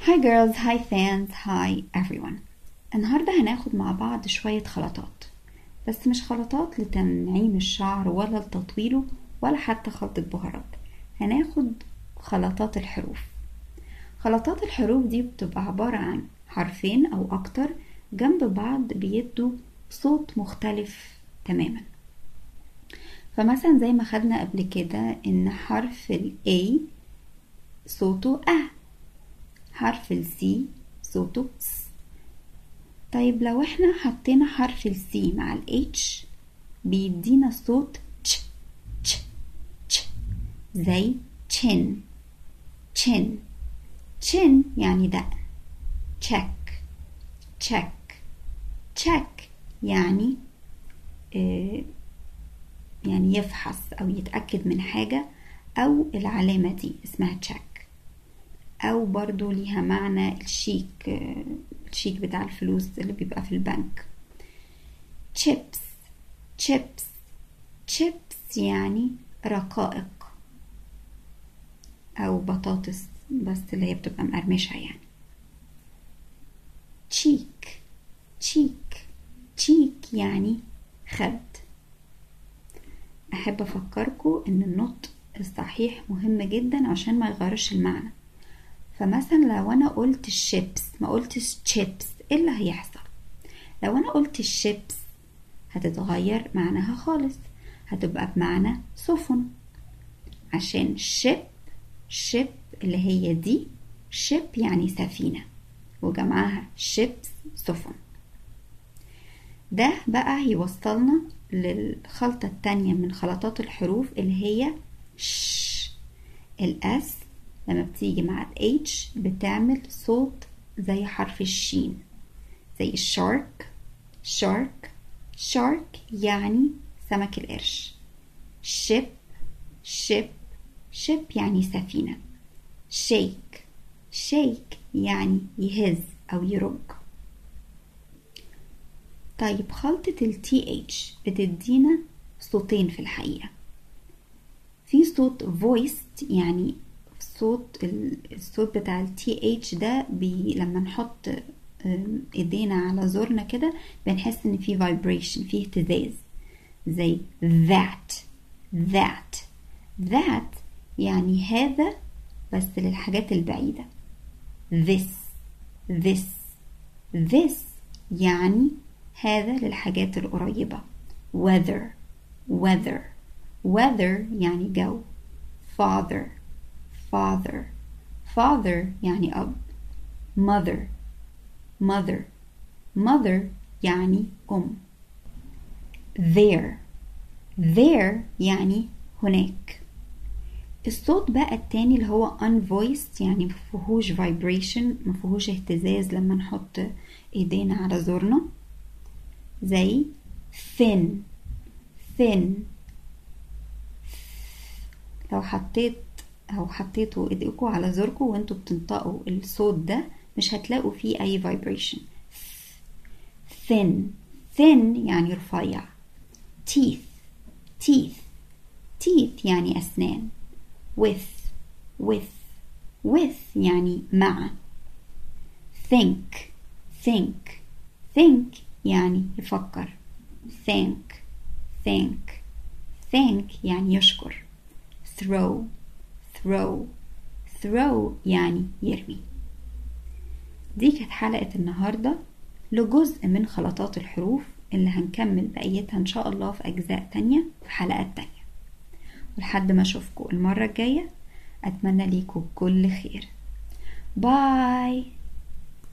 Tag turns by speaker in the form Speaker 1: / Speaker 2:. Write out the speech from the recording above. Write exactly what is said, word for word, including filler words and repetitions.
Speaker 1: Hi girls, hi fans, hi everyone. النهاردة هناخد مع بعض شوية خلطات، بس مش خلطات لتنعيم الشعر ولا لتطويله ولا حتى خلطة بهارات. هناخد خلطات الحروف. خلطات الحروف دي بتبقى عبارة عن حرفين أو أكتر جنب بعض بيدوا صوت مختلف تماما. فمثلا زي ما خدنا قبل كده إن حرف ال A صوته أ، حرف ال C صوته س. طيب لو احنا حطينا حرف ال C مع ال H بيدينا صوت تش تش تش، زي chin chin chin يعني دقن. check check check يعني اه يعني يفحص أو يتأكد من حاجة، أو العلامة دي اسمها check. أو برضو ليها معنى الشيك، الشيك بتاع الفلوس اللي بيبقى في البنك. chips chips chips يعني رقائق أو بطاطس بس اللي هي بتبقى مقرمشة يعني. cheek cheek cheek يعني خد. أحب أفكركم إن النطق الصحيح مهم جدا عشان ما يغيرش المعنى. فمثلا لو أنا قلت الشيبس ما قلتش chips، إيه اللي هيحصل؟ لو أنا قلت الشيبس هتتغير معناها خالص، هتبقى بمعنى سفن، عشان شيب شيب اللي هي دي شيب يعني سفينة، وجمعها شيبس سفن. ده بقى يوصلنا للخلطة التانية من خلطات الحروف اللي هي ش. الأس لما بتيجي مع ال H بتعمل صوت زي حرف الشين، زي الشارك شارك شارك يعني سمك القرش. شيب شيب شيب يعني سفينة. شيك شيك يعني يهز أو يرج. طيب خلطة ال تي اتش بتدينا صوتين في الحقيقة. في صوت voiced يعني صوت الصوت بتاع ال تي اتش ده بي لما نحط ايدينا على زورنا كده بنحس ان في vibration، في اهتزاز، زي that that that يعني هذا بس للحاجات البعيدة. this this this يعني هذا للحاجات القريبة. weather weather weather يعني جو. father father father يعني أب. mother mother mother يعني أم. there there يعني هناك. الصوت بقى التاني اللي هو unvoiced يعني مفيهوش vibration، مفيهوش اهتزاز لما نحط ايدينا على زورنا، زي thin thin. لو حطيت او حطيتوا ايديكوا على زوركوا وانتوا بتنطقوا الصوت ده مش هتلاقوا فيه اي vibration. thin thin يعني رفيع. teeth teeth teeth يعني أسنان. with with with يعني مع. think think think يعني يفكر. thank thank thank يعني يشكر. throw throw throw يعني يرمي. دي كانت حلقة النهاردة لجزء من خلطات الحروف اللي هنكمل بقيتها إن شاء الله في أجزاء تانية في حلقات تانية. ولحد ما أشوفكم المرة الجاية أتمنى ليكم كل خير. باي.